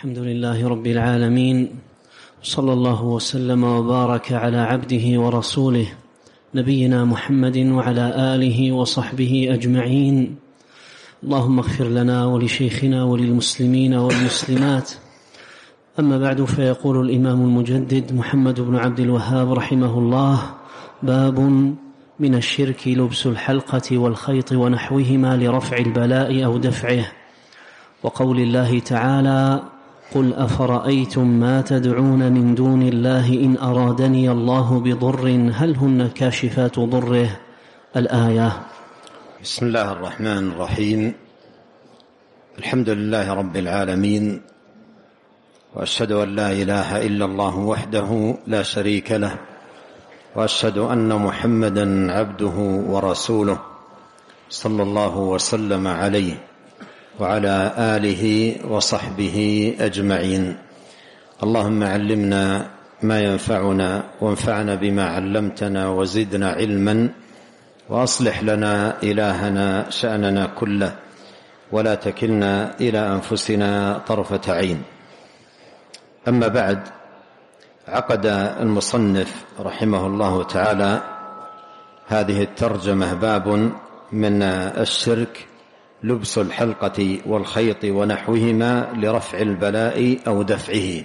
الحمد لله رب العالمين، صلى الله وسلم وبارك على عبده ورسوله نبينا محمد وعلى آله وصحبه أجمعين. اللهم اغفر لنا ولشيخنا وللمسلمين والمسلمات. أما بعد، فيقول الإمام المجدد محمد بن عبد الوهاب رحمه الله: باب من الشرك لبس الحلقة والخيط ونحوهما لرفع البلاء أو دفعه. وقول الله تعالى: قل أفرأيتم ما تدعون من دون الله إن أرادني الله بضر هل هن كاشفات ضره. الآية. بسم الله الرحمن الرحيم. الحمد لله رب العالمين، وأشهد أن لا إله إلا الله وحده لا شريك له، وأشهد أن محمدا عبده ورسوله صلى الله وسلم عليه وعلى آله وصحبه أجمعين. اللهم علمنا ما ينفعنا وانفعنا بما علمتنا وزدنا علما، وأصلح لنا إلهنا شأننا كله، ولا تكلنا إلى أنفسنا طرفة عين. أما بعد، عقد المصنف رحمه الله تعالى هذه الترجمة: باب من الشرك لبس الحلقة والخيط ونحوهما لرفع البلاء أو دفعه.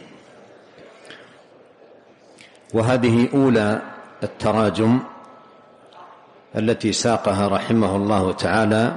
وهذه أولى التراجم التي ساقها رحمه الله تعالى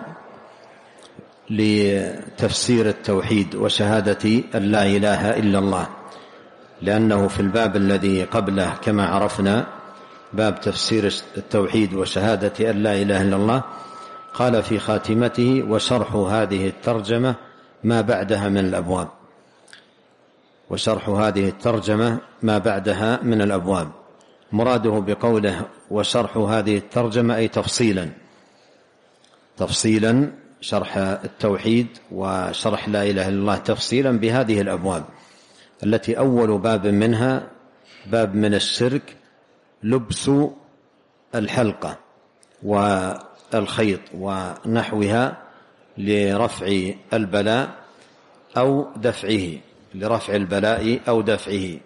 لتفسير التوحيد وشهادة أن لا إله إلا الله، لأنه في الباب الذي قبله كما عرفنا باب تفسير التوحيد وشهادة أن لا إله إلا الله، قال في خاتمته: وشرح هذه الترجمة ما بعدها من الأبواب. وشرح هذه الترجمة ما بعدها من الأبواب، مراده بقوله وشرح هذه الترجمة أي تفصيلا شرح التوحيد وشرح لا إله إلا الله تفصيلا بهذه الأبواب، التي أول باب منها باب من الشرك لبس الحلقة والخيط ونحوها لرفع البلاء أو دفعه، لرفع البلاء أو دفعه.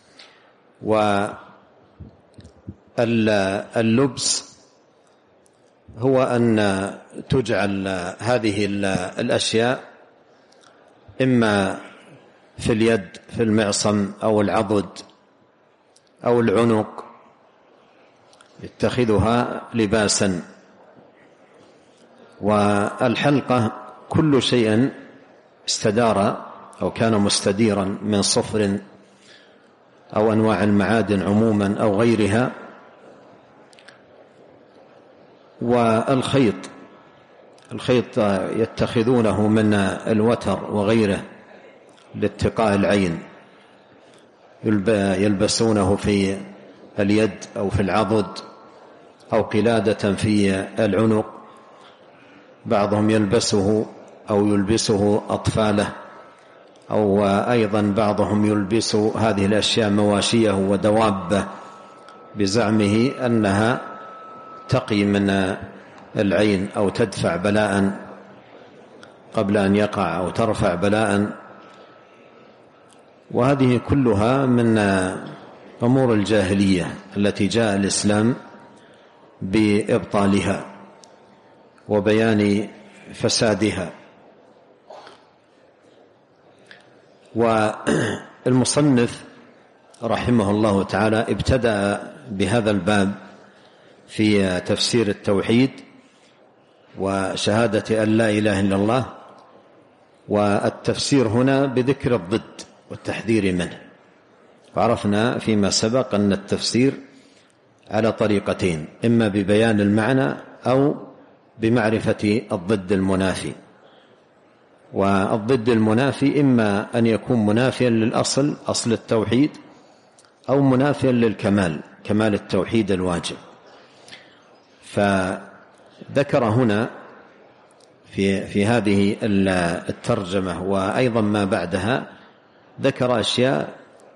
واللبس هو أن تجعل هذه الأشياء إما في اليد في المعصم أو العضد أو العنق، يتخذها لباسا. والحلقة كل شيء استدار أو كان مستديرا من صفر أو أنواع المعادن عموما أو غيرها. والخيط يتخذونه من الوتر وغيره لاتقاء العين، يلبسونه في اليد أو في العضد أو قلادة في العنق. بعضهم يلبسه أو يلبسه أطفاله، أو أيضا بعضهم يلبس هذه الأشياء مواشيه ودوابه بزعمه أنها تقي من العين أو تدفع بلاء قبل أن يقع أو ترفع بلاء. وهذه كلها من أمور الجاهلية التي جاء الإسلام بإبطالها وبيان فسادها. والمصنف رحمه الله تعالى ابتدأ بهذا الباب في تفسير التوحيد وشهادة أن لا إله إلا الله، والتفسير هنا بذكر الضد والتحذير منه. وعرفنا فيما سبق أن التفسير على طريقتين: إما ببيان المعنى أو بمعرفة الضد المنافي. والضد المنافي إما أن يكون منافيا للأصل، أصل التوحيد، أو منافيا للكمال، كمال التوحيد الواجب. فذكر هنا في هذه الترجمة وأيضا ما بعدها ذكر أشياء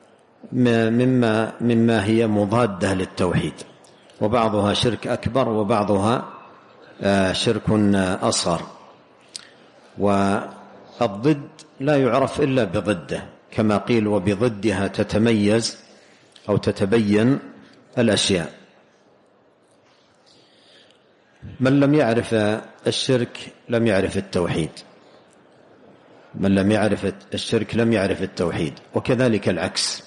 مما هي مضادة للتوحيد، وبعضها شرك أكبر وبعضها شرك أصغر. والضد لا يعرف إلا بضده، كما قيل وبضدها تتميز أو تتبين الأشياء. من لم يعرف الشرك لم يعرف التوحيد، من لم يعرف الشرك لم يعرف التوحيد، وكذلك العكس.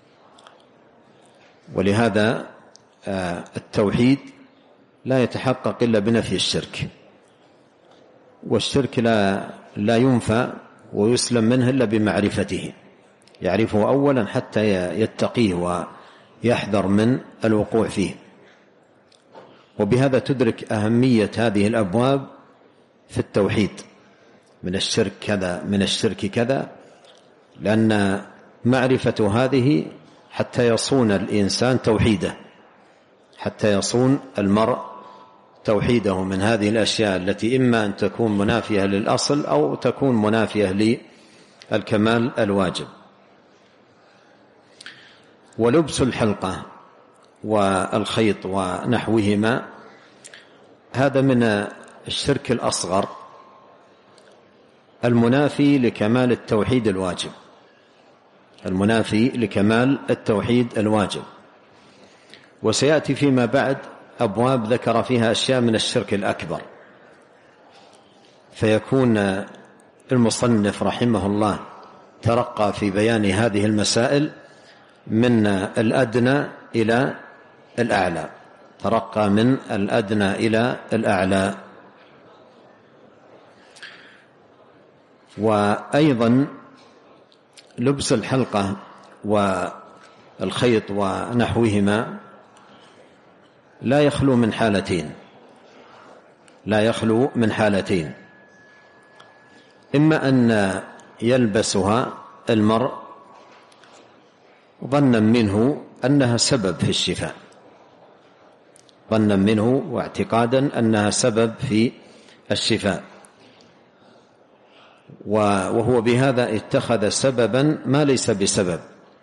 ولهذا التوحيد لا يتحقق إلا بنفي الشرك، والشرك لا ينفى ويسلم منه إلا بمعرفته، يعرفه أولا حتى يتقيه ويحذر من الوقوع فيه. وبهذا تدرك أهمية هذه الأبواب في التوحيد، من الشرك كذا من الشرك كذا، لأن معرفة هذه حتى يصون الإنسان توحيده، حتى يصون المرء توحيده من هذه الأشياء التي إما أن تكون منافية للأصل أو تكون منافية للكمال الواجب. ولبس الحلقة والخيط ونحوهما هذا من الشرك الأصغر المنافي لكمال التوحيد الواجب، المنافي لكمال التوحيد الواجب. وسيأتي فيما بعد أبواب ذكر فيها أشياء من الشرك الأكبر، فيكون المصنف رحمه الله ترقى في بيان هذه المسائل من الأدنى إلى الأعلى، ترقى من الأدنى إلى الأعلى. وأيضا لبس الحلقة والخيط ونحوهما لا يخلو من حالتين، لا يخلو من حالتين: إما أن يلبسها المرء ظنا منه أنها سبب في الشفاء، ظنا منه واعتقادا أنها سبب في الشفاء، وهو بهذا اتخذ سببا ما ليس بسبب،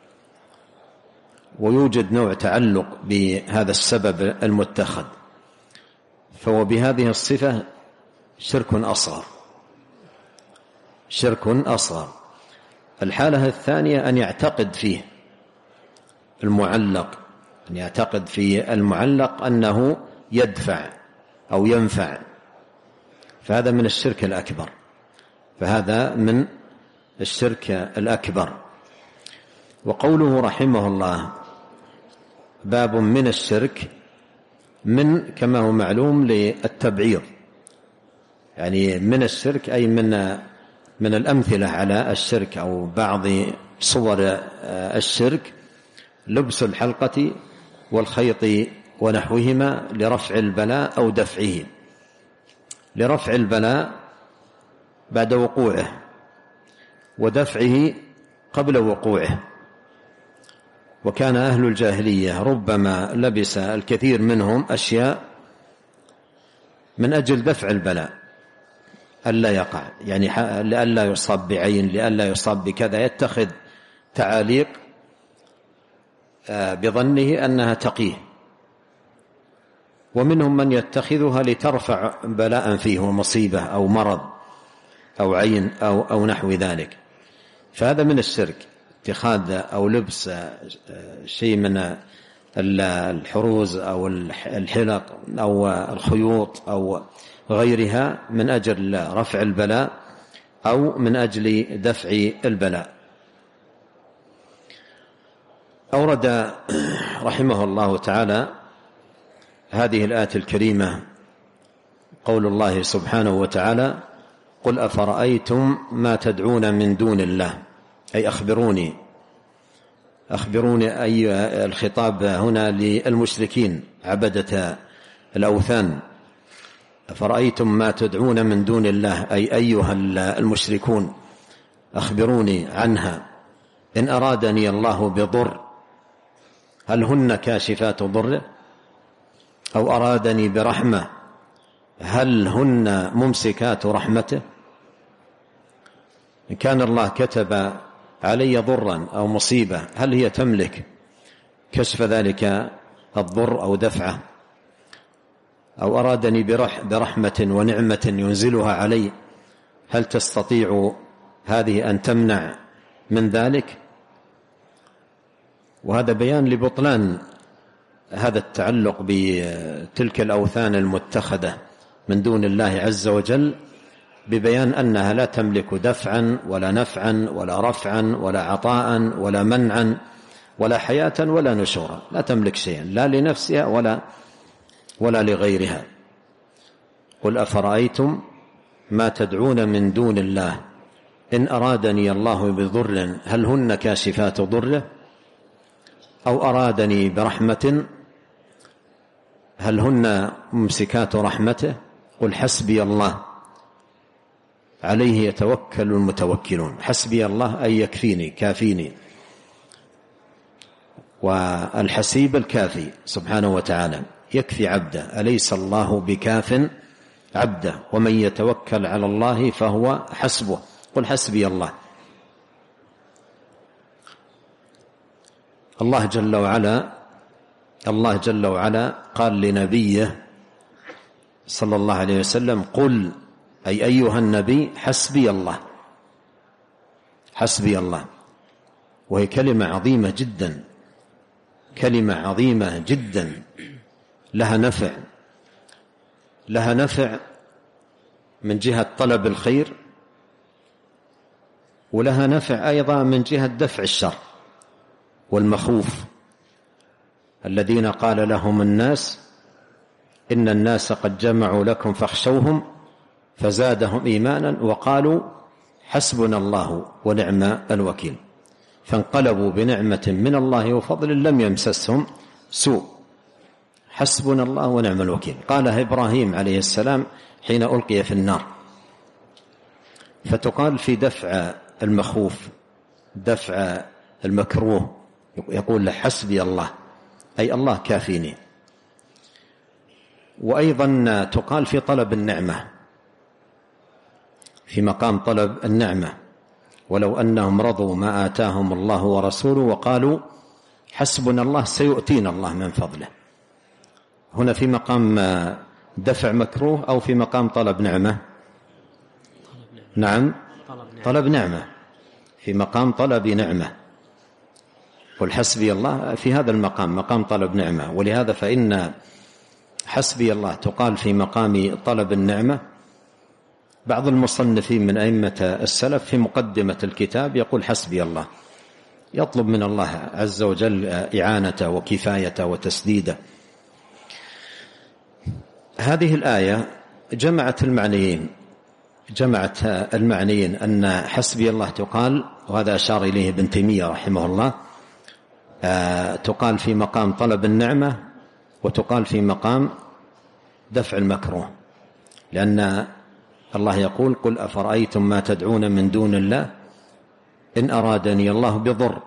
ويوجد نوع تعلق بهذا السبب المتخذ، فهو بهذه الصفة شرك أصغر، شرك أصغر. الحالة الثانية أن يعتقد فيه المعلق، أن يعتقد في المعلق أنه يدفع أو ينفع، فهذا من الشرك الأكبر، فهذا من الشرك الأكبر. وقوله رحمه الله باب من الشرك، من كما هو معلوم للتبعيض، يعني من الشرك أي من الأمثلة على الشرك أو بعض صور الشرك لبس الحلقة والخيط ونحوهما لرفع البلاء أو دفعه، لرفع البلاء بعد وقوعه ودفعه قبل وقوعه. وكان أهل الجاهلية ربما لبس الكثير منهم أشياء من أجل دفع البلاء ألا يقع، يعني لألا يصاب بعين، لألا يصاب بكذا، يتخذ تعاليق بظنه أنها تقيه. ومنهم من يتخذها لترفع بلاء فيه ومصيبة أو مرض أو عين أو نحو ذلك، فهذا من الشرك، اتخاذ أو لبس شيء من الحروز أو الحلق أو الخيوط أو غيرها من أجل رفع البلاء أو من أجل دفع البلاء. أورد رحمه الله تعالى هذه الآية الكريمة قول الله سبحانه وتعالى: قل أفرأيتم ما تدعون من دون الله، أي أخبروني أي الخطاب هنا للمشركين عبدة الأوثان. أفرأيتم ما تدعون من دون الله أي أيها المشركون أخبروني عنها، إن أرادني الله بضر هل هن كاشفات ضره، أو أرادني برحمة هل هن ممسكات رحمته. إن كان الله كتب علي ضرا أو مصيبة هل هي تملك كشف ذلك الضر أو دفعه، أو أرادني برحمة ونعمة ينزلها علي هل تستطيع هذه أن تمنع من ذلك. وهذا بيان لبطلان هذا التعلق بتلك الأوثان المتخذة من دون الله عز وجل، ببيان أنها لا تملك دفعا ولا نفعا ولا رفعا ولا عطاء ولا منعا ولا حياة ولا نشورا، لا تملك شيئا لا لنفسها ولا لغيرها. قل أفرأيتم ما تدعون من دون الله إن أرادني الله بضر هل هن كاشفات ضره أو أرادني برحمة هل هن ممسكات رحمته قل حسبي الله عليه يتوكل المتوكلون. حسبي الله أي يكفيني كافيني، والحسيب الكافي سبحانه وتعالى يكفي عبده، أليس الله بكاف عبده ومن يتوكل على الله فهو حسبه قل حسبي الله. الله جل وعلا قال لنبيه صلى الله عليه وسلم قل أي أيها النبي حسبي الله. حسبي الله، وهي كلمة عظيمة جدا، كلمة عظيمة جدا لها نفع من جهة طلب الخير، ولها نفع أيضا من جهة دفع الشر والمخوف. الذين قال لهم الناس إن الناس قد جمعوا لكم فاخشوهم فزادهم إيمانا وقالوا حسبنا الله ونعم الوكيل، فانقلبوا بنعمة من الله وفضل لم يمسسهم سوء. حسبنا الله ونعم الوكيل قالها إبراهيم عليه السلام حين ألقي في النار، فتقال في دفع المخوف دفع المكروه، يقول له حسبي الله أي الله كافيني. وأيضا تقال في طلب النعمة في مقام طلب النعمة، ولو أنهم رضوا ما آتاهم الله ورسوله وقالوا حسبنا الله سيؤتينا الله من فضله. هنا في مقام دفع مكروه أو في مقام طلب نعمة؟ نعم طلب نعمة، في مقام طلب نعمة. قل حسبي الله في هذا المقام مقام طلب نعمة، ولهذا فإن حسبي الله تقال في مقام طلب النعمة. بعض المصنفين من أئمة السلف في مقدمة الكتاب يقول حسبي الله، يطلب من الله عز وجل إعانته وكفايته وتسديده. هذه الآية جمعت المعنيين أن حسبي الله تقال، وهذا أشار إليه ابن تيمية رحمه الله، تقال في مقام طلب النعمة وتقال في مقام دفع المكروه، لأن الله يقول قل أفرأيتم ما تدعون من دون الله إن أرادني الله بضر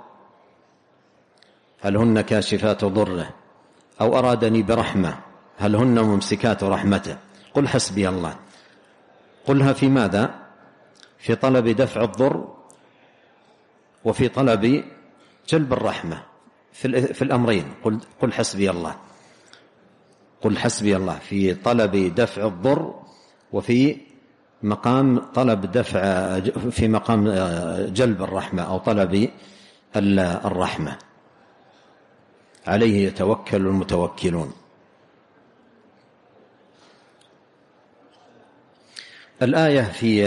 هل هن كاشفات ضره أو أرادني برحمة هل هن ممسكات رحمته قل حسبي الله. قلها في ماذا؟ في طلب دفع الضر وفي طلب جلب الرحمة، في الأمرين قل حسبي الله. قل حسبي الله في طلب دفع الضر وفي مقام طلب دفع في مقام جلب الرحمة أو طلب الرحمة. عليه يتوكل المتوكلون. الآية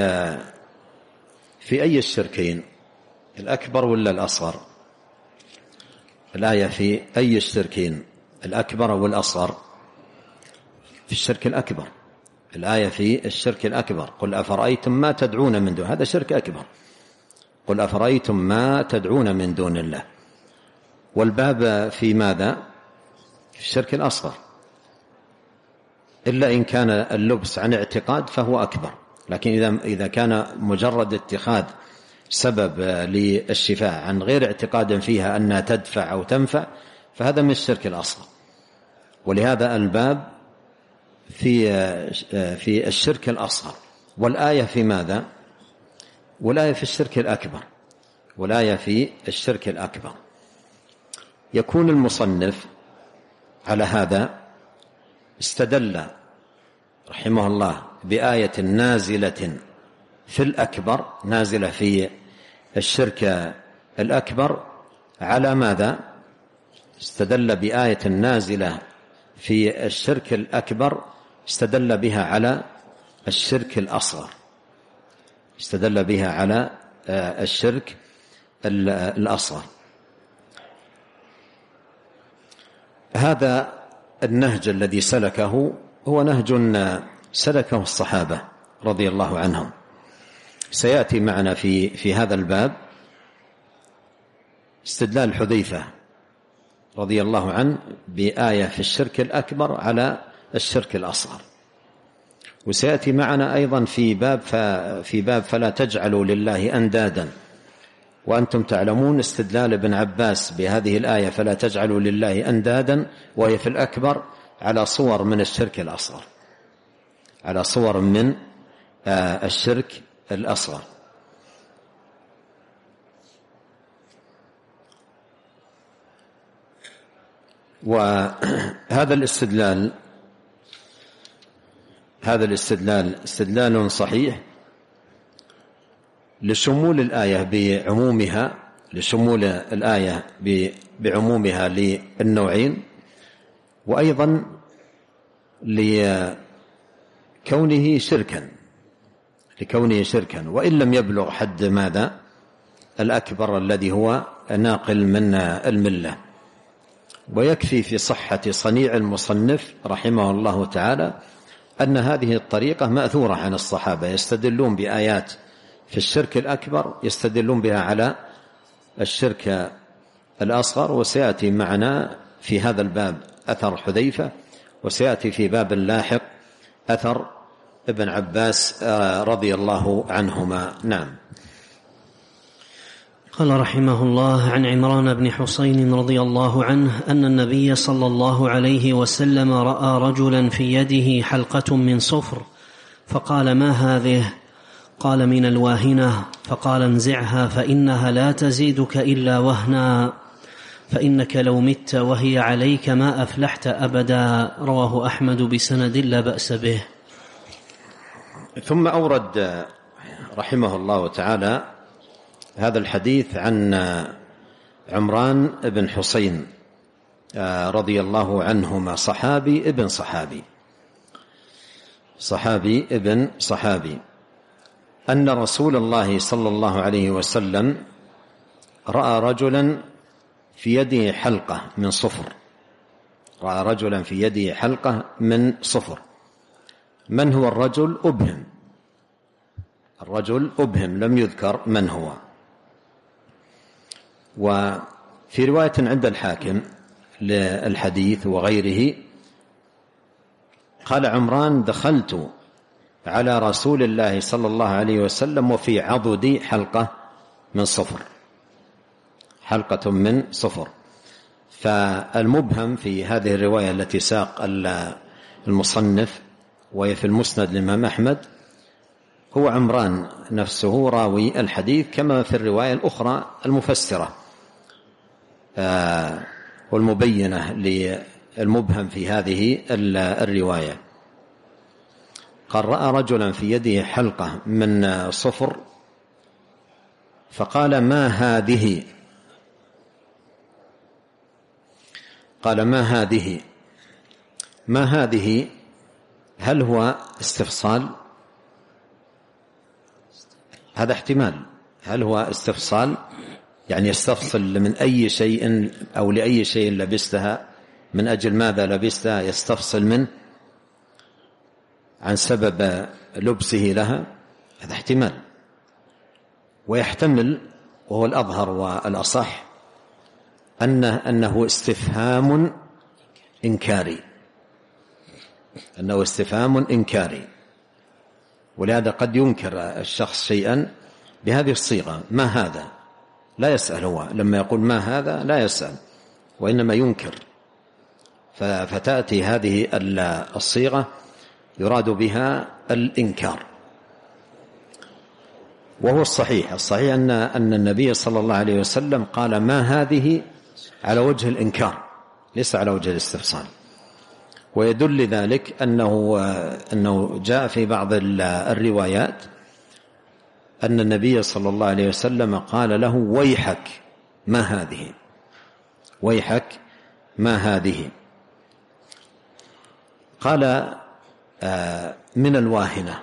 في أي الشركين، الأكبر ولا الأصغر؟ الآية في أي الشركين، الأكبر والأصغر؟ في الشرك الأكبر. الآية في الشرك الأكبر. قل أفرأيتم ما تدعون من دون، هذا شرك أكبر. قل أفرأيتم ما تدعون من دون الله. والباب في ماذا؟ في الشرك الأصغر، إلا إن كان اللبس عن اعتقاد فهو أكبر، لكن إذا كان مجرد اتخاذ سبب للشفاء عن غير اعتقاد فيها أنها تدفع أو تنفع فهذا من الشرك الأصغر. ولهذا الباب في الشرك الأصغر. والآية في ماذا؟ والآية في الشرك الأكبر. والآية في الشرك الأكبر. يكون المصنف على هذا استدل رحمه الله بآية نازلة في الأكبر، نازلة الشرك الأكبر على ماذا؟ استدل بآية نازلة في الشرك الأكبر، استدل بها على الشرك الأصغر، استدل بها على الشرك الأصغر. هذا النهج الذي سلكه هو نهج سلكه الصحابة رضي الله عنهم. سيأتي معنا في هذا الباب استدلال حذيفة رضي الله عنه بآية في الشرك الأكبر على الشرك الأصغر، وسيأتي معنا أيضا في باب فلا تجعلوا لله أندادا، وأنتم تعلمون استدلال ابن عباس بهذه الآية فلا تجعلوا لله أندادا وهي في الأكبر على صور من الشرك الأصغر، على صور من الشرك الأصغر. وهذا الاستدلال استدلال صحيح لشمول الآية بعمومها، لشمول الآية بعمومها للنوعين، وأيضا لكونه شركا وإن لم يبلغ حد ماذا؟ الأكبر الذي هو ناقل من الملة. ويكفي في صحة صنيع المصنف رحمه الله تعالى أن هذه الطريقة مأثورة عن الصحابة، يستدلون بآيات في الشرك الأكبر يستدلون بها على الشرك الأصغر. وسيأتي معنا في هذا الباب أثر حذيفة، وسيأتي في باب لاحق أثر ابن عباس رضي الله عنهما. نعم. قال رحمه الله: عن عمران بن حسين رضي الله عنه أن النبي صلى الله عليه وسلم رأى رجلا في يده حلقة من صفر، فقال: ما هذه؟ قال: من الواهنة. فقال: انزعها فإنها لا تزيدك إلا وهنا، فإنك لو مت وهي عليك ما أفلحت أبدا. رواه أحمد بسند لا بأس به. ثم أورد رحمه الله تعالى هذا الحديث عن عمران بن حسين رضي الله عنهما، صحابي ابن صحابي، أن رسول الله صلى الله عليه وسلم رأى رجلا في يده حلقة من صفر، رأى رجلا في يده حلقة من صفر. من هو الرجل؟ الرجل أبهم لم يذكر من هو. وفي رواية عند الحاكم للحديث وغيره قال عمران: دخلت على رسول الله صلى الله عليه وسلم وفي عضدي حلقة من صفر، حلقة من صفر. فالمبهم في هذه الرواية التي ساق المصنف وهي في المسند للإمام أحمد هو عمران نفسه راوي الحديث، كما في الرواية الأخرى المفسرة والمبينة للمبهم في هذه الرواية. قال: رأى رجلا في يده حلقة من صفر فقال: ما هذه؟ قال: ما هذه؟ هل هو استفصال؟ هذا احتمال. هل هو استفصال يعني يستفصل من أي شيء أو لأي شيء لبستها، من أجل ماذا لبستها، يستفصل منه عن سبب لبسه لها؟ هذا احتمال. ويحتمل، وهو الأظهر والأصح، أنه استفهام إنكاري، أنه استفهام إنكاري. ولهذا قد ينكر الشخص شيئا بهذه الصيغة: ما هذا؟ لا يسأل، هو لما يقول ما هذا لا يسأل وإنما ينكر، فتأتي هذه الصيغة يراد بها الإنكار. وهو الصحيح أن النبي صلى الله عليه وسلم قال: ما هذه؟ على وجه الإنكار ليس على وجه الاستفصال. ويدل ذلك أنه جاء في بعض الروايات أن النبي صلى الله عليه وسلم قال له: ويحك ما هذه، ويحك ما هذه. قال: من الواهنة.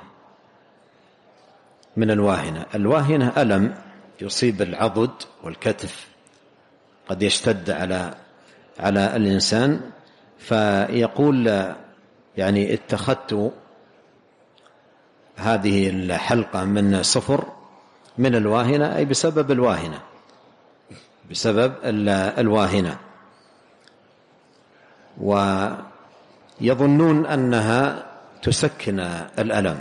من الواهنة. الواهنة ألم يصيب العضد والكتف، قد يشتد على الإنسان، فيقول يعني اتخذت هذه الحلقة من صفر من الواهنة، أي بسبب الواهنة، بسبب الواهنة. ويظنون أنها تسكن الألم.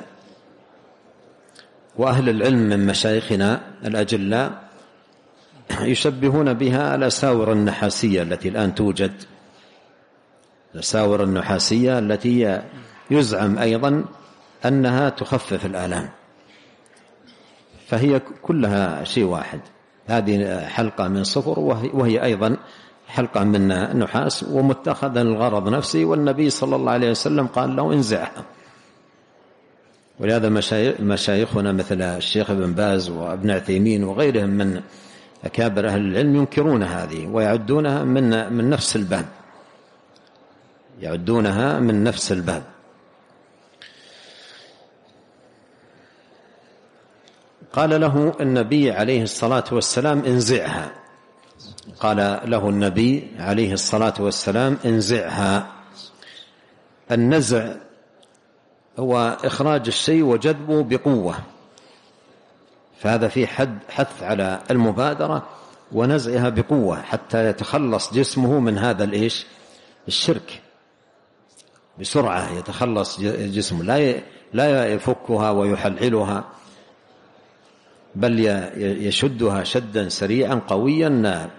وأهل العلم من مشايخنا الأجلاء يشبهون بها الأساور النحاسية التي الآن توجد، الأساور النحاسية التي يزعم أيضا أنها تخفف الآلام، فهي كلها شيء واحد. هذه حلقة من صفر وهي أيضا حلقة من نحاس ومتخذا الغرض نفسه، والنبي صلى الله عليه وسلم قال له: انزعها. ولهذا مشايخنا مثل الشيخ ابن باز وابن عثيمين وغيرهم من أكابر أهل العلم ينكرون هذه ويعدونها من نفس الباب، يعدونها من نفس الباب. قال له النبي عليه الصلاة والسلام: انزعها. قال له النبي عليه الصلاة والسلام: انزعها. النزع هو إخراج الشيء وجذبه بقوة، فهذا فيه حث على المبادرة ونزعها بقوة حتى يتخلص جسمه من هذا الشرك بسرعة، يتخلص جسمه، لا يفكها ويحللها، بل يشدها شدا سريعا قويا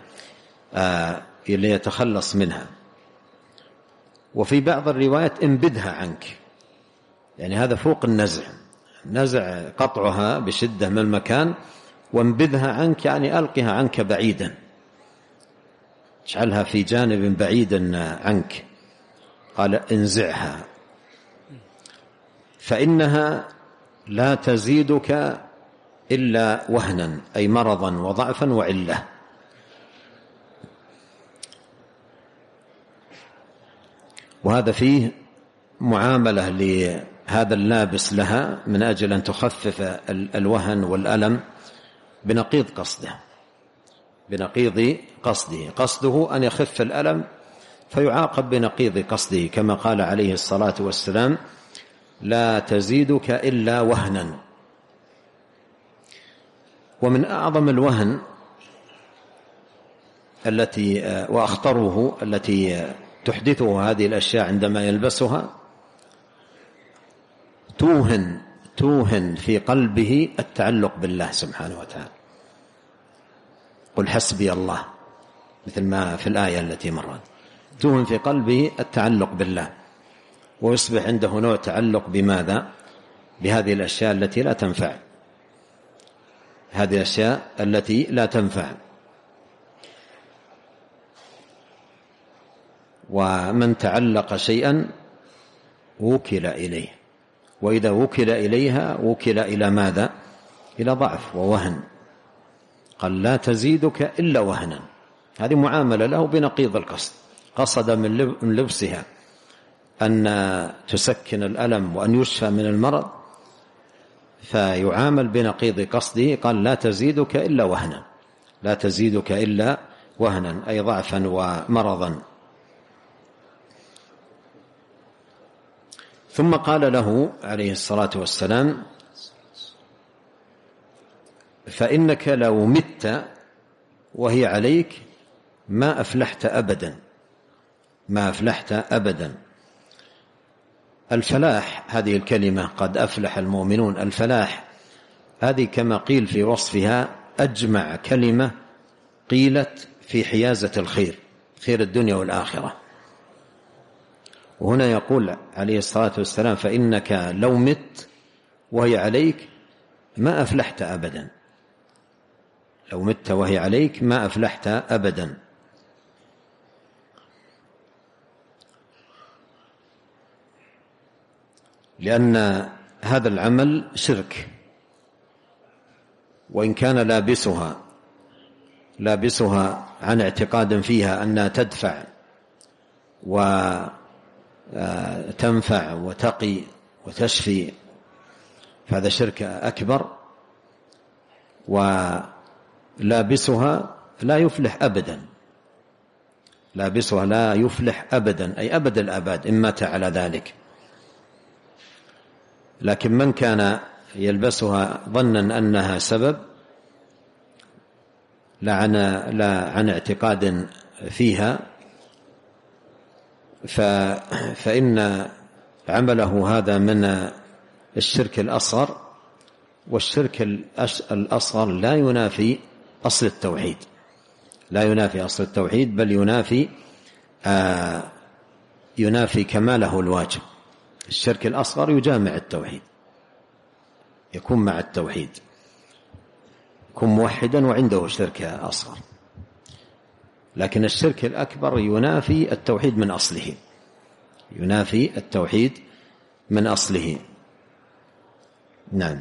ليتخلص منها. وفي بعض الروايات: انبذها عنك، يعني هذا فوق النزع. نزع قطعها بشدة من المكان، وانبذها عنك يعني ألقها عنك بعيدا، اجعلها في جانب بعيد عنك. قال: انزعها فإنها لا تزيدك إلا وهنا، أي مرضا وضعفا وعلة. وهذا فيه معاملة لهذا اللابس لها من أجل أن تخفف الوهن والألم بنقيض قصده، بنقيض قصده أن يخف الألم، فيعاقب بنقيض قصده، كما قال عليه الصلاة والسلام: لا تزيدك إلا وهنا. ومن أعظم الوهن وأخطره التي تحدثه هذه الأشياء عندما يلبسها: توهن في قلبه التعلق بالله سبحانه وتعالى. قل حسبي الله، مثل ما في الآية التي مرت. توهن في قلبه التعلق بالله، ويصبح عنده نوع تعلق بماذا؟ بهذه الأشياء التي لا تنفع، هذه الأشياء التي لا تنفع. ومن تعلق شيئا وكل إليه، وإذا وكل إليها وكل إلى ماذا؟ إلى ضعف ووهن. قال: لا تزيدك إلا وهنا. هذه معاملة له بنقيض القصد. قصد من لبسها أن تسكن الألم وأن يشفى من المرض، فيعامل بنقيض قصده. قال: لا تزيدك إلا وهنا، لا تزيدك إلا وهنا، أي ضعفا ومرضا. ثم قال له عليه الصلاة والسلام: فإنك لو مت وهي عليك ما أفلحت أبدا، ما أفلحت أبدا. الفلاح، هذه الكلمة قد أفلح المؤمنون، الفلاح هذه كما قيل في وصفها أجمع كلمة قيلت في حيازة الخير، خير الدنيا والآخرة. وهنا يقول عليه الصلاة والسلام: فإنك لو مت وهي عليك ما أفلحت أبدا، لو مت وهي عليك ما أفلحت أبدا. لأن هذا العمل شرك، وإن كان لابسها عن اعتقاد فيها أنها تدفع وتنفع وتقي وتشفي، فهذا شرك أكبر، ولابسها لا يفلح أبدا، لابسها لا يفلح أبدا، أي أبد الآباد إن مات على ذلك. لكن من كان يلبسها ظنا أنها سبب لا عن اعتقاد فيها، فإن عمله هذا من الشرك الأصغر، والشرك الأصغر لا ينافي أصل التوحيد، لا ينافي أصل التوحيد، بل ينافي كماله الواجب. الشرك الأصغر يجامع التوحيد، يكون مع التوحيد، يكون موحدا وعنده شرك أصغر. لكن الشرك الأكبر ينافي التوحيد من أصله، ينافي التوحيد من أصله. نعم.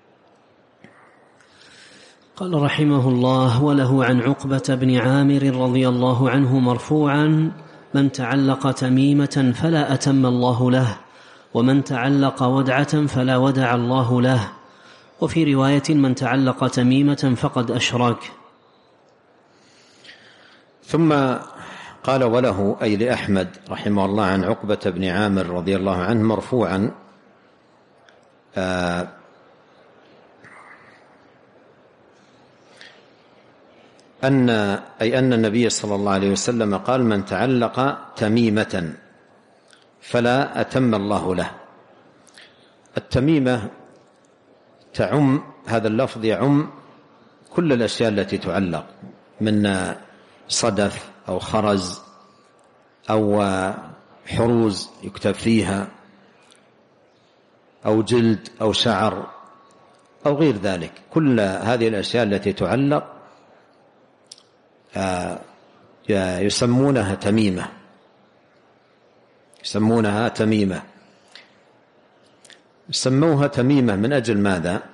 قال رحمه الله: وله عن عقبة بن عامر رضي الله عنه مرفوعا: من تعلق تميمة فلا أتم الله له، ومن تعلق ودعة فلا ودع الله له. وفي رواية: من تعلق تميمة فقد أشرك. ثم قال: وله أي لأحمد رحمه الله عن عقبة بن عامر رضي الله عنه مرفوعا أن النبي صلى الله عليه وسلم قال: من تعلق تميمة فلا أتم الله له. التميمة تعم، هذا اللفظ يعم كل الأشياء التي تعلق، من صدف أو خرز أو حروز يكتب فيها، أو جلد أو شعر أو غير ذلك. كل هذه الأشياء التي تعلق يسمونها تميمة، يسمونها تميمة. سموها تميمة من أجل ماذا؟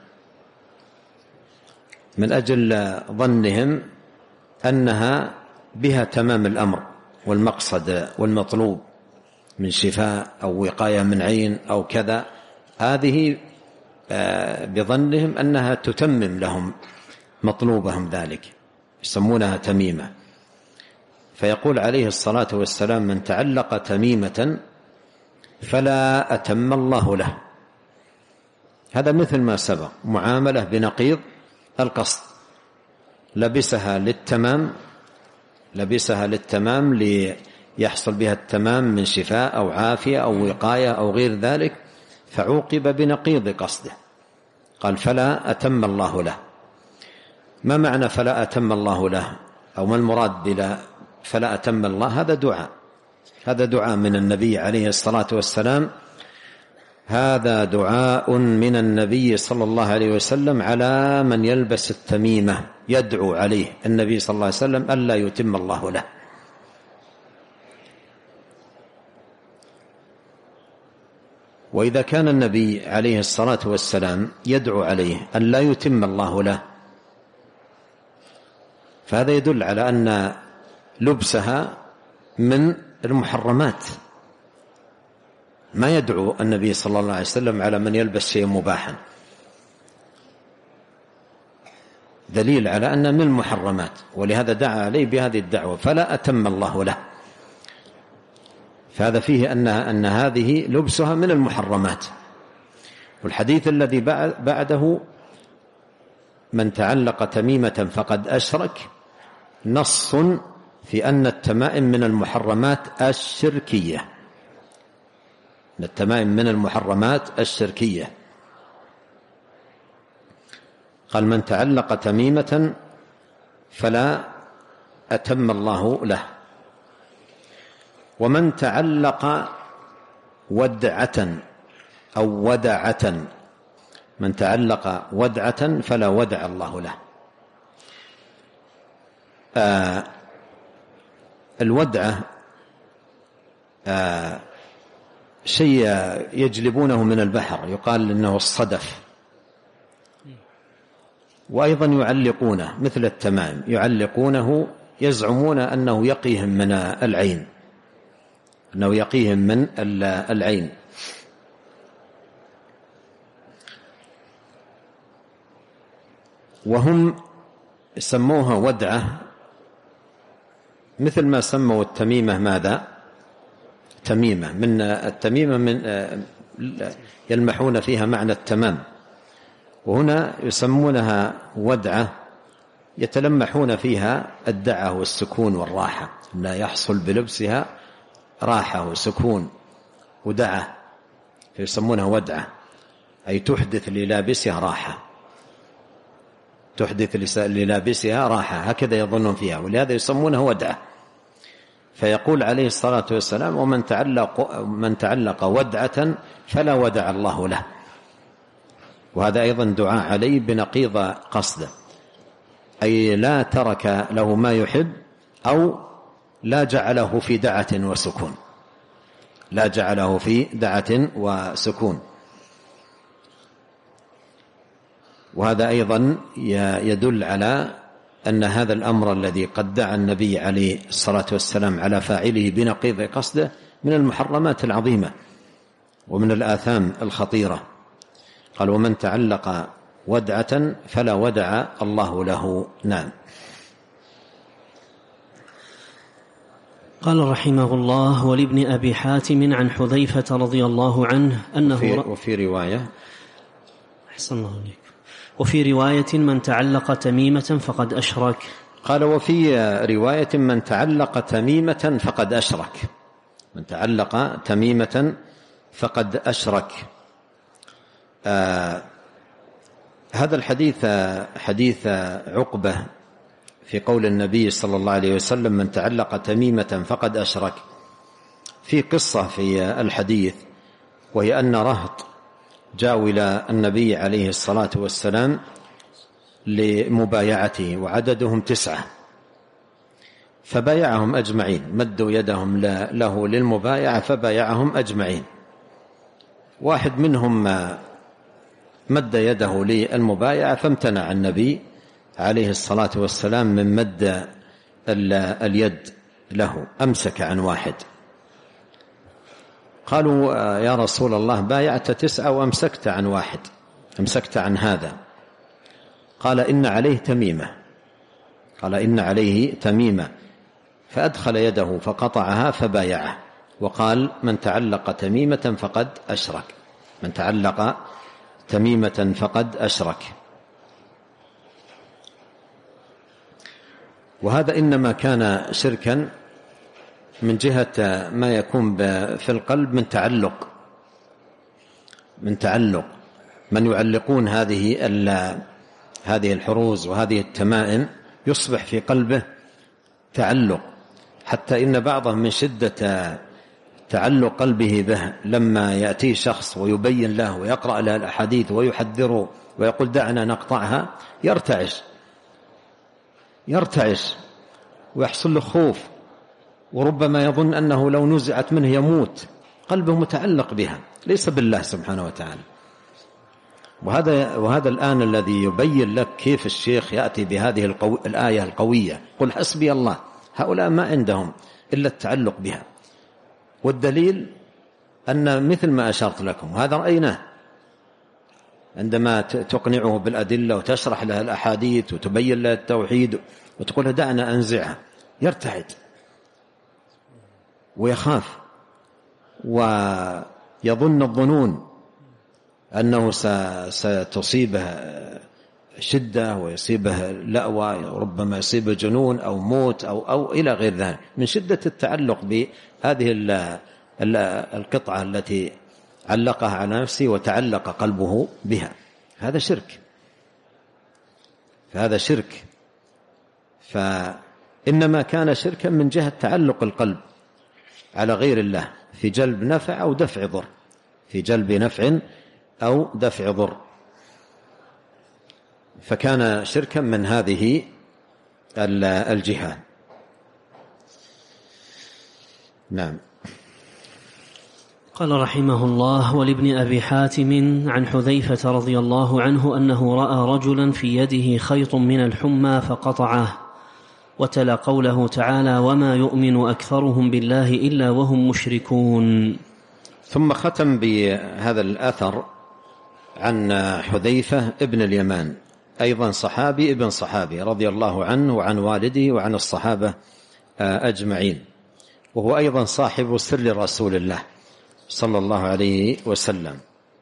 من أجل ظنهم أنها بها تمام الأمر والمقصد والمطلوب من شفاء أو وقاية من عين أو كذا. هذه بظنهم أنها تتمم لهم مطلوبهم ذلك، يسمونها تميمة. فيقول عليه الصلاة والسلام: من تعلق تميمة فلا أتم الله له. هذا مثل ما سبق، معاملة بنقيض القصد. لبسها للتمام ليحصل بها التمام من شفاء أو عافية أو وقاية أو غير ذلك، فعوقب بنقيض قصده. قال: فلا أتم الله له. ما معنى فلا أتم الله له؟ أو ما المراد بلا فلا أتم الله؟ هذا دعاء من النبي عليه الصلاة والسلام، هذا دعاء من النبي صلى الله عليه وسلم على من يلبس التميمة، يدعو عليه النبي صلى الله عليه وسلم ألا يتم الله له. وإذا كان النبي عليه الصلاة والسلام يدعو عليه أن لا يتم الله له، فهذا يدل على أن لبسها من المحرمات. ما يدعو النبي صلى الله عليه وسلم على من يلبس شيء مباحا، دليل على أن من المحرمات، ولهذا دعا عليه بهذه الدعوة: فلا أتم الله له. فهذا فيه أن هذه لبسها من المحرمات. والحديث الذي بعده: من تعلق تميمة فقد أشرك، نص في أن التمائم من المحرمات الشركية، التمائم من المحرمات الشركية. قال: من تعلق تميمة فلا أتم الله له. ومن تعلق ودعة أو ودعة، من تعلق ودعة فلا ودع الله له. الودعة شيء يجلبونه من البحر، يقال إنه الصدف، وأيضا يعلقونه مثل التمائم، يعلقونه يزعمون أنه يقيهم من العين، أنه يقيهم من العين. وهم سموها ودعة مثل ما سموا التميمة ماذا؟ تميمة، من التميمة من يلمحون فيها معنى التمام، وهنا يسمونها ودعة يتلمحون فيها الدعة والسكون والراحة، أن يحصل بلبسها راحة وسكون ودعة، فيسمونها ودعة، أي تحدث للابسها راحة، تحدث للابسها راحة، هكذا يظنون فيها، ولهذا يسمونها ودعة. فيقول عليه الصلاة والسلام: ومن تعلق ودعة فلا ودع الله له. وهذا أيضا دعاء عليه بنقيض قصده، أي لا ترك له ما يحب أو لا جعله في دعة وسكون، لا جعله في دعة وسكون. وهذا أيضا يدل على أن هذا الأمر الذي قد دعا النبي عليه الصلاة والسلام على فاعله بنقيض قصده من المحرمات العظيمة ومن الآثام الخطيرة. قال: ومن تعلق ودعة فلا ودع الله له. نعم. قال رحمه الله: ولابن أبي حاتم عن حذيفة رضي الله عنه أنه وفي رواية أحسن الله عليك، وفي رواية: من تعلق تميمة فقد أشرك. قال: وفي رواية: من تعلق تميمة فقد أشرك. من تعلق تميمة فقد أشرك. هذا الحديث حديث عقبة في قول النبي صلى الله عليه وسلم: من تعلق تميمة فقد أشرك. في قصة في الحديث، وهي أن رهط جاءوا إلى النبي عليه الصلاة والسلام لمبايعته، وعددهم 9، فبايعهم أجمعين، مدوا يدهم له للمبايعة فبايعهم أجمعين. واحد منهم مد يده للمبايعة فامتنع النبي عليه الصلاة والسلام من مد اليد له، أمسك عن واحد. قالوا: يا رسول الله، بايعت 9 وأمسكت عن واحد، أمسكت عن هذا. قال: إن عليه تميمة. قال: إن عليه تميمة. فأدخل يده فقطعها فبايعه، وقال: من تعلق تميمة فقد أشرك. من تعلق تميمة فقد أشرك. وهذا إنما كان شركا من جهة ما يكون في القلب من تعلق من يعلقون هذه الحروز وهذه التمائم، يصبح في قلبه تعلق، حتى إن بعضهم من شدة تعلق قلبه به لما يأتي شخص ويبين له ويقرأ له الأحاديث ويحذره ويقول: دعنا نقطعها، يرتعش ويحصل له خوف، وربما يظن أنه لو نزعت منه يموت. قلبه متعلق بها، ليس بالله سبحانه وتعالى. وهذا الآن الذي يبين لك كيف الشيخ يأتي بهذه الآية القوية: قل حسبي الله. هؤلاء ما عندهم إلا التعلق بها، والدليل أن مثل ما أشرت لكم هذا رأيناه، عندما تقنعه بالأدلة وتشرح له الأحاديث وتبين له التوحيد وتقول له دعنا أنزعها، يرتعد ويخاف ويظن الظنون أنه ستصيبه شدة ويصيبه لأوى، ربما يصيبه جنون أو موت أو إلى غير ذلك، من شدة التعلق بهذه القطعة التي علقها على نفسه وتعلق قلبه بها. هذا شرك. فإنما كان شركا من جهة تعلق القلب على غير الله في جلب نفع أو دفع ضر، في جلب نفع أو دفع ضر، فكان شركا من هذه الجهة. نعم. قال رحمه الله: ولابن أبي حاتم عن حذيفة رضي الله عنه أنه رأى رجلا في يده خيط من الحمى فقطعه، وتلا قوله تعالى: وما يؤمن أكثرهم بالله إلا وهم مشركون. ثم ختم بهذا الأثر عن حذيفة ابن اليمان، أيضا صحابي ابن صحابي رضي الله عنه وعن والده وعن الصحابة أجمعين، وهو أيضا صاحب سر رسول الله صلى الله عليه وسلم.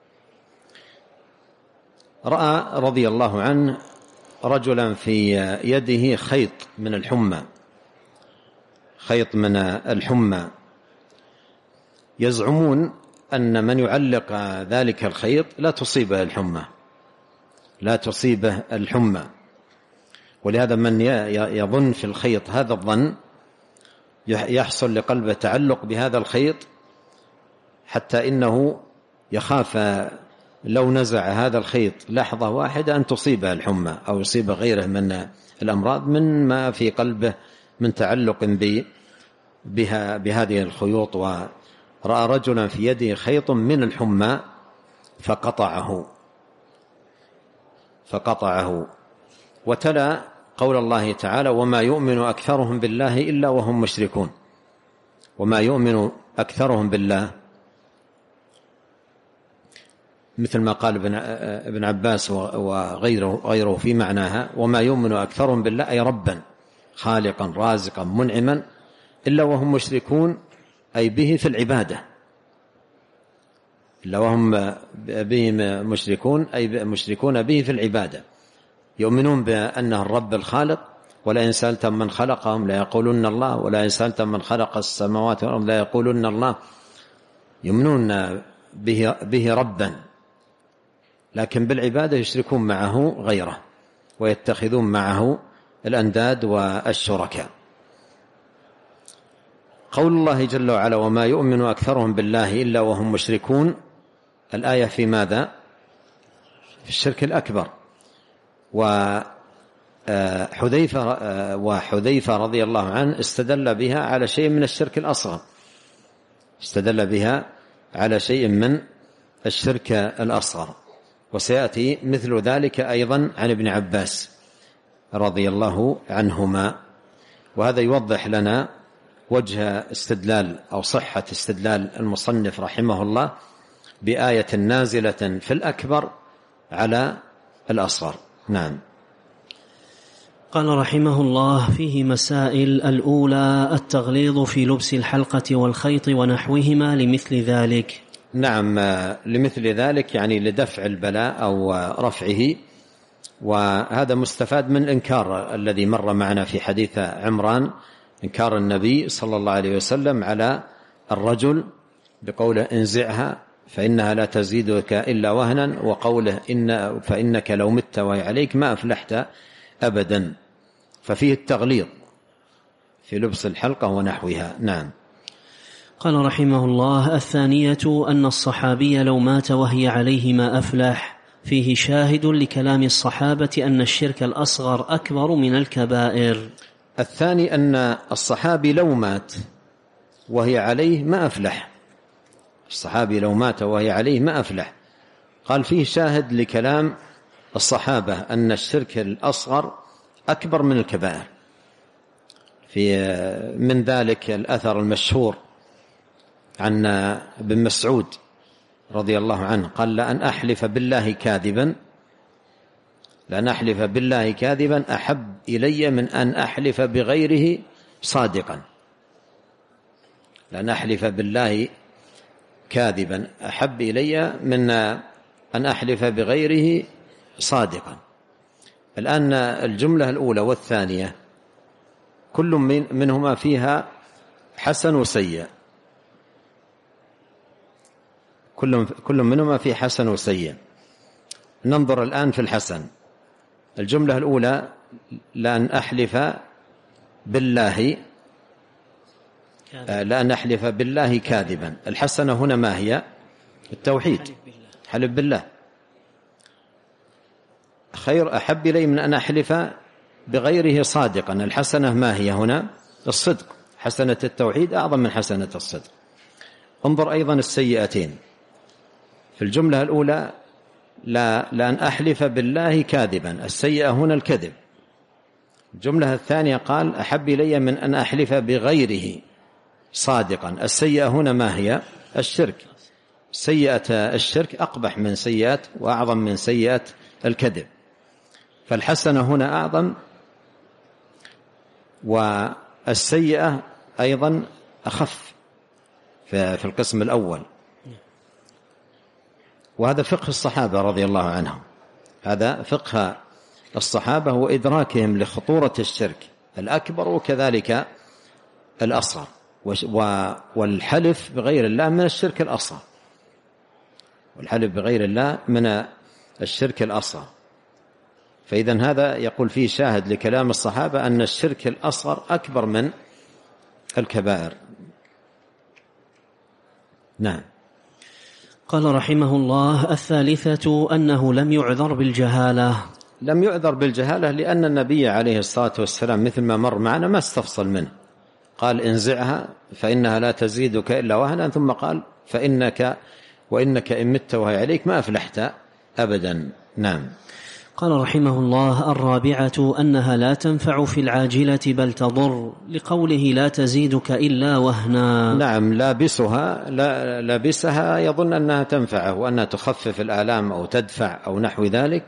رأى رضي الله عنه رجلا في يده خيط من الحمى، خيط من الحمى. يزعمون أن من يعلق ذلك الخيط لا تصيبه الحمى، لا تصيبه الحمى، ولهذا من يظن في الخيط هذا الظن يحصل لقلبه تعلق بهذا الخيط، حتى إنه يخاف لو نزع هذا الخيط لحظة واحدة أن تصيبه الحمى أو يصيب غيره من الأمراض من ما في قلبه من تعلق بهذه الخيوط. ورأى رجلا في يده خيط من الحمى فقطعه، وتلا قول الله تعالى: وما يؤمن أكثرهم بالله إلا وهم مشركون. وما يؤمن أكثرهم بالله، مثل ما قال ابن عباس وغيره في معناها: وما يؤمن أكثرهم بالله أي ربا خالقا رازقا منعما إلا وهم مشركون، أي به في العبادة، إلا وهم به مشركون أي مشركون به في العبادة. يؤمنون بأنه الرب الخالق، ولئن سألتم من خلقهم لا يقولون الله، ولئن سألتم من خلق السماوات والأرض لا يقولون الله. يؤمنون به ربا، لكن بالعبادة يشركون معه غيره ويتخذون معه الأنداد والشركاء. قول الله جل وعلا: وما يؤمن أكثرهم بالله إلا وهم مشركون، الآية في ماذا؟ في الشرك الأكبر. وحذيفة رضي الله عنه استدل بها على شيء من الشرك الأصغر، استدل بها على شيء من الشرك الأصغر. وسيأتي مثل ذلك أيضا عن ابن عباس رضي الله عنهما. وهذا يوضح لنا وجه استدلال أو صحة استدلال المصنف رحمه الله بآية نازلة في الأكبر على الأصغر. نعم. قال رحمه الله: فيه مسائل. الأولى: التغليظ في لبس الحلقة والخيط ونحوهما لمثل ذلك. نعم، لمثل ذلك يعني لدفع البلاء أو رفعه. وهذا مستفاد من الإنكار الذي مر معنا في حديث عمران، إنكار النبي صلى الله عليه وسلم على الرجل بقوله: انزعها فإنها لا تزيدك إلا وهنا، وقوله: فإنك لو مت وهي عليك ما أفلحت أبدا. ففيه التغليظ في لبس الحلقة ونحوها. نعم. قال رحمه الله: الثانية: أن الصحابي لو مات وهي عليه ما أفلح. فيه شاهد لكلام الصحابة أن الشرك الأصغر أكبر من الكبائر. الثاني أن الصحابي لو مات وهي عليه ما أفلح، الصحابي لو مات وهي عليه ما أفلح. قال فيه شاهد لكلام الصحابة أن الشرك الأصغر أكبر من الكبائر. من ذلك الأثر المشهور عن ابن مسعود رضي الله عنه قال: لأن أحلف بالله كاذبا أحب إلي من أن أحلف بغيره صادقا. لأن أحلف بالله كاذبا أحب إلي من أن أحلف بغيره صادقا. الآن الجملة الأولى والثانية كل منهما فيها حسن وسيء، كل منهما فيه حسن وسيء. ننظر الآن في الحسن. الجملة الأولى: لأن أحلف بالله كاذبا. الحسنة هنا ما هي؟ التوحيد، حلف بالله. خير أحب إلي من أن أحلف بغيره صادقا. الحسنة ما هي هنا؟ الصدق. حسنة التوحيد أعظم من حسنة الصدق. انظر أيضا السيئتين. في الجملة الأولى لأن أحلف بالله كاذبا، السيئة هنا الكذب. الجملة الثانية قال أحب إلي من أن أحلف بغيره صادقا، السيئة هنا ما هي؟ الشرك. سيئة الشرك أقبح من سيئة وأعظم من سيئة الكذب، فالحسنة هنا أعظم، والسيئة أيضا أخف في القسم الأول. وهذا فقه الصحابة رضي الله عنهم، هذا فقه الصحابة وإدراكهم لخطورة الشرك الأكبر وكذلك الأصغر، والحلف بغير الله من الشرك الأصغر، والحلف بغير الله من الشرك الأصغر. فإذن هذا يقول فيه شاهد لكلام الصحابة أن الشرك الأصغر أكبر من الكبائر. نعم. قال رحمه الله: الثالثة أنه لم يعذر بالجهالة. لم يعذر بالجهالة لأن النبي عليه الصلاة والسلام مثل ما مر معنا ما استفصل منه، قال انزعها فإنها لا تزيدك إلا وهنا، ثم قال وإنك إن مت وهي عليك ما أفلحت أبدا. نعم. قال رحمه الله: الرابعة أنها لا تنفع في العاجلة بل تضر، لقوله لا تزيدك إلا وهنا. نعم، لابسها يظن أنها تنفعه وأنها تخفف الآلام أو تدفع أو نحو ذلك،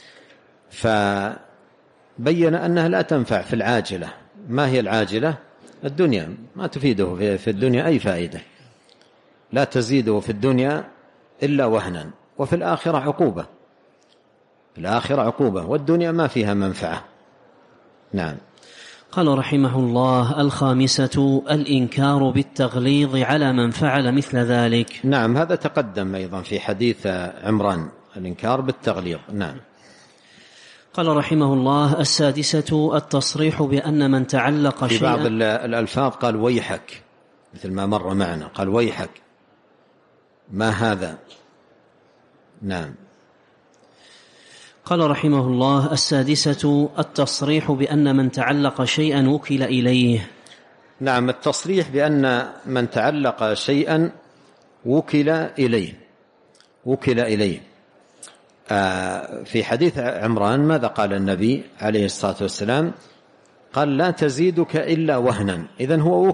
فبين أنها لا تنفع في العاجلة. ما هي العاجلة؟ الدنيا، ما تفيده في الدنيا أي فائدة، لا تزيده في الدنيا إلا وهنا، وفي الآخرة عقوبة، الآخرة عقوبة، والدنيا ما فيها منفعة. نعم. قال رحمه الله: الخامسة الإنكار بالتغليظ على من فعل مثل ذلك. نعم، هذا تقدم أيضا في حديث عمران، الإنكار بالتغليظ. نعم. قال رحمه الله: السادسة التصريح بأن من تعلق شيئا، في بعض الألفاظ قال ويحك، مثل ما مر معنا، قال ويحك ما هذا. نعم. قال رحمه الله: السادسة التصريح بأن من تعلق شيئا وكل إليه. نعم، التصريح بأن من تعلق شيئا وكل إليه. في حديث عمران ماذا قال النبي عليه الصلاة والسلام؟ قال لا تزيدك إلا وهنا. إذن هو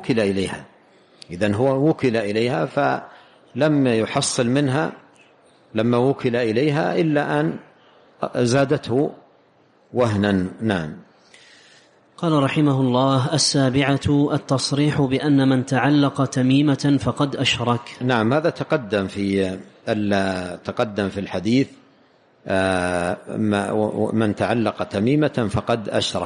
وكل إليها، فلم يحصل منها لما وكل إليها إلا أن زادته وهنا. نعم. قال رحمه الله: السابعة التصريح بأن من تعلق تميمة فقد أشرك. نعم، هذا تقدم في الحديث، من تعلق تميمة فقد أشرك،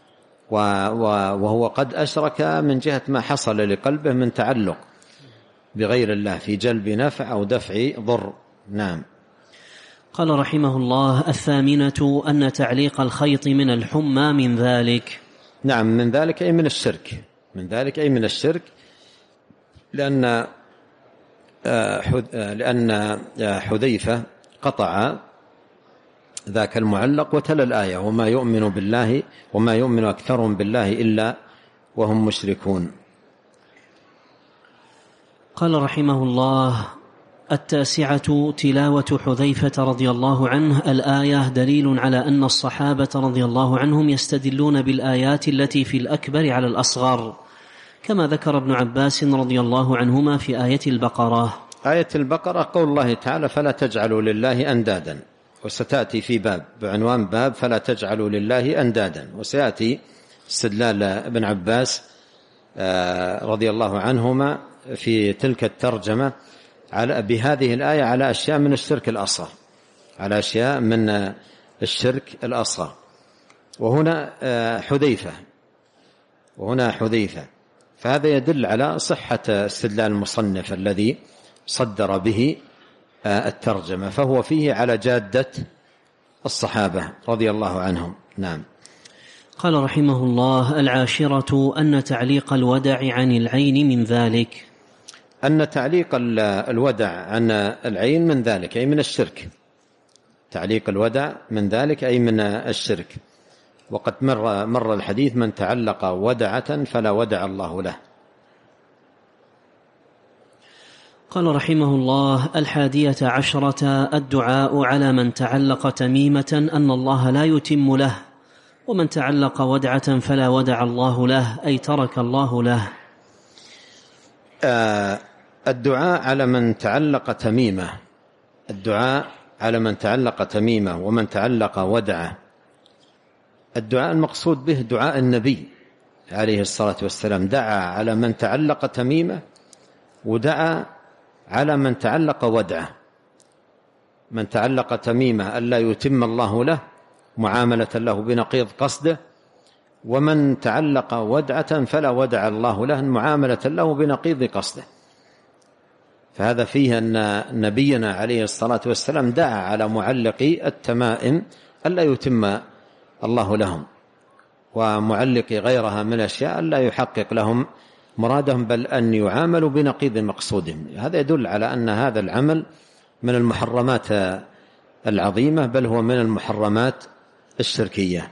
وهو قد أشرك من جهة ما حصل لقلبه من تعلق بغير الله في جلب نفع أو دفع ضر. نعم. قال رحمه الله: الثامنة أن تعليق الخيط من الحمى من ذلك. نعم، من ذلك أي من الشرك، لأن حذيفة قطع ذاك المعلق وتلا الآية: وما يؤمن أكثرهم بالله إلا وهم مشركون. قال رحمه الله: التاسعة تلاوة حذيفة رضي الله عنه الآية دليل على أن الصحابة رضي الله عنهم يستدلون بالآيات التي في الأكبر على الأصغر، كما ذكر ابن عباس رضي الله عنهما في آية البقرة. آية البقرة قول الله تعالى: فلا تجعلوا لله أندادا، وستأتي في بعنوان باب فلا تجعلوا لله أندادا، وسيأتي استدلال ابن عباس رضي الله عنهما في تلك الترجمة بهذه الآية على أشياء من الشرك الأصغر، وهنا حذيفة، فهذا يدل على صحة استدلال المصنف الذي صدر به الترجمة، فهو فيه على جادة الصحابة رضي الله عنهم. نعم. قال رحمه الله: العاشرة أن تعليق الودع عن العين من ذلك. أن تعليق الودع عن العين من ذلك أي من الشرك. تعليق الودع من ذلك أي من الشرك. وقد مر الحديث: من تعلق ودعة فلا ودع الله له. قال رحمه الله: 11 الدعاء على من تعلق تميمة أن الله لا يتم له، ومن تعلق ودعة فلا ودع الله له، أي ترك الله له. الدعاء على من تعلق تميمة، الدعاء على من تعلق تميمة ومن تعلق ودعة، الدعاء المقصود به دعاء النبي عليه الصلاة والسلام، دعا على من تعلق تميمة ودعا على من تعلق ودعة. من تعلق تميمة ألا يتم الله له معاملة له بنقيض قصده، ومن تعلق ودعة فلا ودع الله له معاملة له بنقيض قصده. فهذا فيه أن نبينا عليه الصلاة والسلام دعا على معلقي التمائم ألا يتم الله لهم، ومعلقي غيرها من الأشياء ألا يحقق لهم مرادهم، بل أن يعاملوا بنقيض مقصودهم. هذا يدل على أن هذا العمل من المحرمات العظيمة، بل هو من المحرمات الشركية.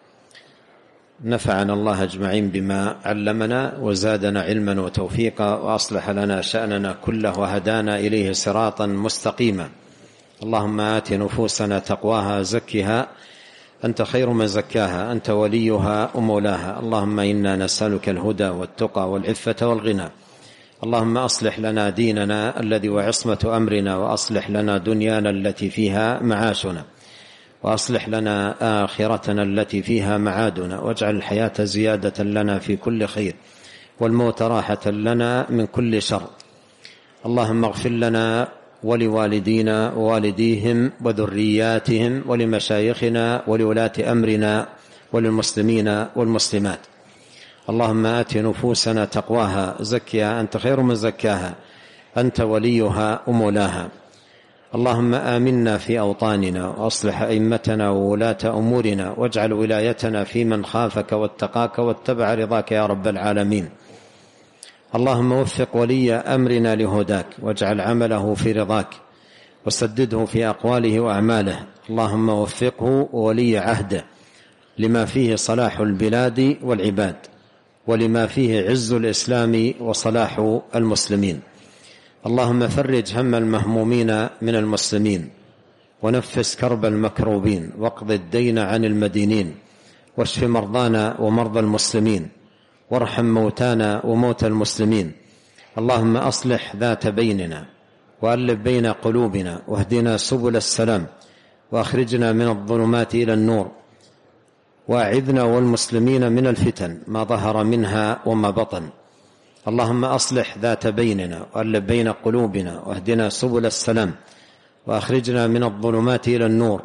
نفعنا الله أجمعين بما علمنا وزادنا علما وتوفيقا، وأصلح لنا شأننا كله وهدانا إليه صراطا مستقيما. اللهم آت نفوسنا تقواها زكها أنت خير من زكاها، أنت وليها ومولاها. اللهم إنا نسألك الهدى والتقى والعفة والغنى. اللهم أصلح لنا ديننا الذي وعصمة أمرنا، وأصلح لنا دنيانا التي فيها معاشنا، وأصلح لنا آخرتنا التي فيها معادنا، واجعل الحياة زيادة لنا في كل خير، والموت راحة لنا من كل شر. اللهم اغفر لنا ولوالدينا ووالديهم وذرياتهم ولمشايخنا ولولاة أمرنا وللمسلمين والمسلمات. اللهم آت نفوسنا تقواها زكها أنت خير من زكاها، أنت وليها ومولاها. اللهم آمنا في أوطاننا، وأصلح أئمتنا وولاة أمورنا، واجعل ولايتنا في من خافك واتقاك واتبع رضاك يا رب العالمين. اللهم وفق ولي أمرنا لهداك، واجعل عمله في رضاك، وسدده في أقواله وأعماله. اللهم وفقه وولي عهده لما فيه صلاح البلاد والعباد، ولما فيه عز الإسلام وصلاح المسلمين. اللهم فرج هم المهمومين من المسلمين، ونفس كرب المكروبين، واقض الدين عن المدينين، واشف مرضانا ومرضى المسلمين، وارحم موتانا وموتى المسلمين. اللهم أصلح ذات بيننا، وألف بين قلوبنا، واهدنا سبل السلام، وأخرجنا من الظلمات إلى النور، وأعذنا والمسلمين من الفتن ما ظهر منها وما بطن. اللهم أصلح ذات بيننا، وألف بين قلوبنا، واهدنا سبل السلام، وأخرجنا من الظلمات إلى النور.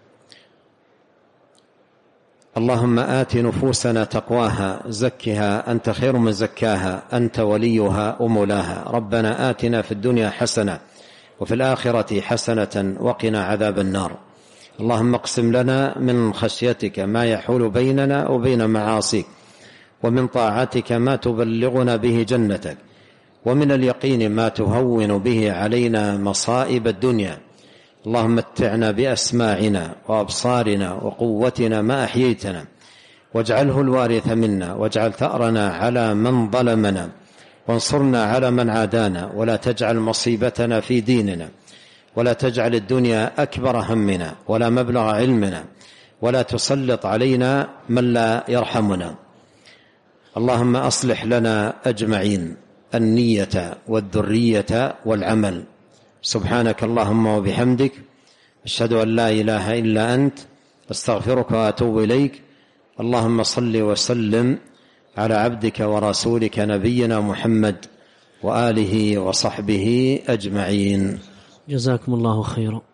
اللهم آت نفوسنا تقواها زكها أنت خير من زكاها، أنت وليها ومولاها. ربنا آتنا في الدنيا حسنة وفي الآخرة حسنة وقنا عذاب النار. اللهم اقسم لنا من خشيتك ما يحول بيننا وبين معاصيك، ومن طاعتك ما تبلغنا به جنتك، ومن اليقين ما تهون به علينا مصائب الدنيا. اللهم متعنا بأسماعنا وأبصارنا وقوتنا ما أحييتنا، واجعله الوارث منا، واجعل ثأرنا على من ظلمنا، وانصرنا على من عادانا، ولا تجعل مصيبتنا في ديننا، ولا تجعل الدنيا أكبر همنا ولا مبلغ علمنا، ولا تسلط علينا من لا يرحمنا. اللهم أصلح لنا أجمعين النية والذرية والعمل. سبحانك اللهم وبحمدك، أشهد أن لا إله إلا أنت، أستغفرك وأتوب إليك. اللهم صل وسلم على عبدك ورسولك نبينا محمد وآله وصحبه أجمعين. جزاكم الله خيرا.